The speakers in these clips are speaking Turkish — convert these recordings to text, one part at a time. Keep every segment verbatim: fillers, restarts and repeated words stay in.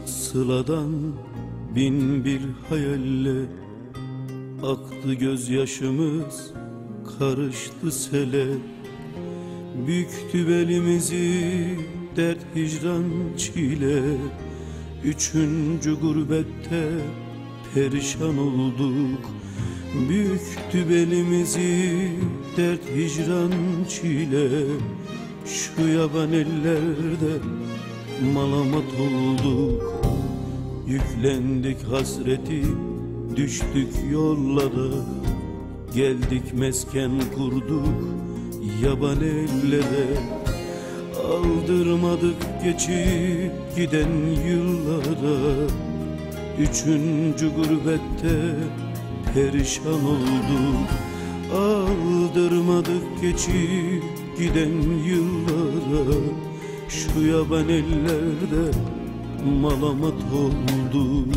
sıladan bin bir hayalle aktı gözyaşımız, karıştı sele. Büktü belimizi dert, hicran, çile. Üçüncü gurbette perişan olduk. Büktü belimizi dert, hicran, çile. Şu yaban ellerde malamat olduk. Yüklendik hasreti, düştük yollara. Geldik mesken kurduk yaban ellere. Aldırmadık geçip giden yıllara. Üçüncü gurbette perişan olduk. Aldırmadık geçip giden yıllara. Şu yaban ellerde malamat olduk.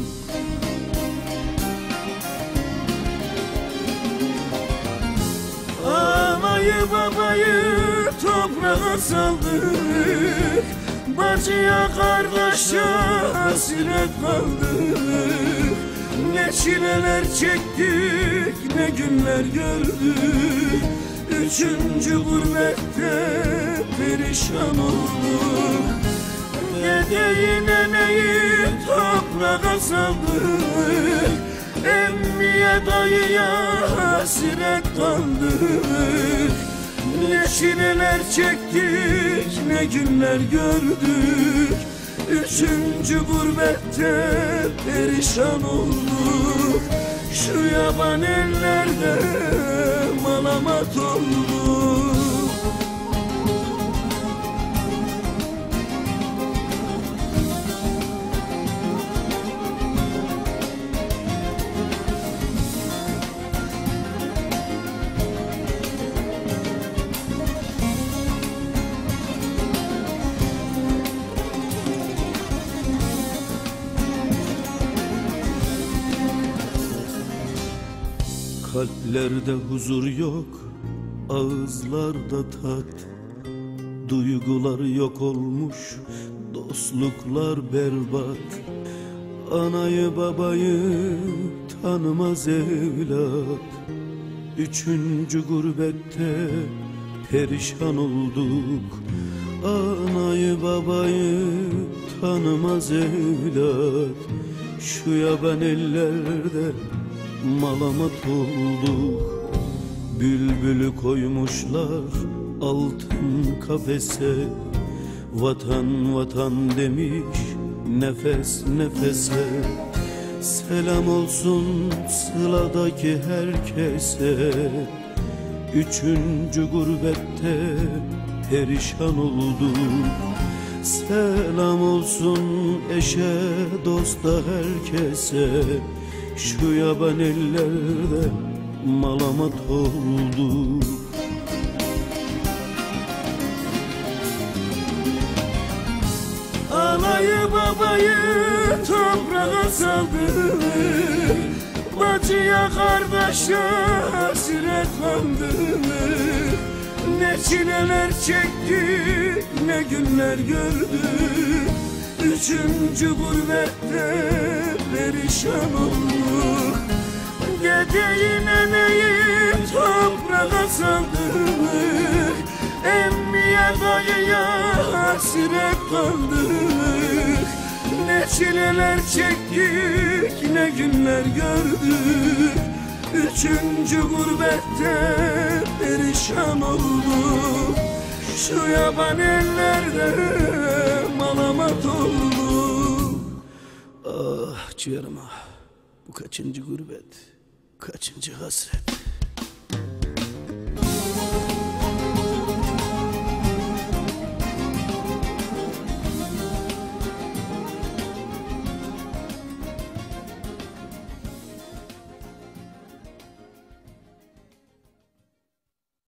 Anayı babayı toprağa saldık. Bacıya kardeşe hasret kaldık. Ne çileler çektik, ne günler gördük. Üçüncü gurbette perişan olduk. Dedeyi neneyi toprağa saldık. Emmiye dayıya hasret kaldık. Ne çileler çektik, ne günler gördük. Üçüncü gurbette perişan olduk. Şu yaban ellerde malamat olduk. Kalplerde huzur yok, ağızlarda tat. Duygular yok olmuş, dostluklar berbat. Anayı babayı tanımaz evlat. Üçüncü gurbette perişan olduk. Anayı babayı tanımaz evlat. Şu yaban ellerde malamat olduk. Bülbülü koymuşlar altın kafese. Vatan vatan demiş nefes nefese. Selam olsun sıladaki herkese. Üçüncü gurbette perişan olduk. Selam olsun eşe dosta herkese. Şu yaban ellerde malamat olduk. Anayı babayı toprağa saldık. Bacıya kardeşe hasret kaldık. Ne çileler çektik, ne günler gördük. Üçüncü gurbette perişan olduk. Dedeyi neneyi toprağa saldık. Emmiye dayıya hasret kaldık. Ne çileler çektik, ne günler gördük. Üçüncü gurbette perişan olduk. Şu yaban ellerde malamat olduk. Ah ciğerim ah, bu kaçıncı gurbet, kaçıncı hasret.